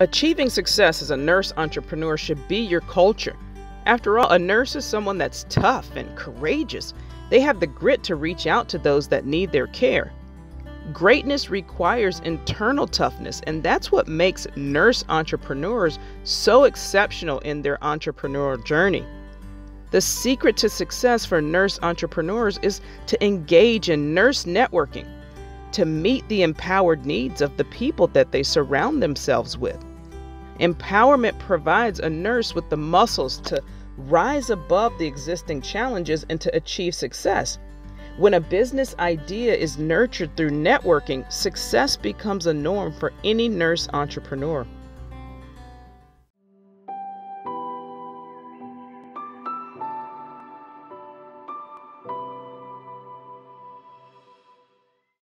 Achieving success as a nurse entrepreneur should be your culture. After all, a nurse is someone that's tough and courageous. They have the grit to reach out to those that need their care. Greatness requires internal toughness, and that's what makes nurse entrepreneurs so exceptional in their entrepreneurial journey. The secret to success for nurse entrepreneurs is to engage in nurse networking, to meet the empowered needs of the people that they surround themselves with. Empowerment provides a nurse with the muscles to rise above the existing challenges and to achieve success. When a business idea is nurtured through networking, success becomes a norm for any nurse entrepreneur.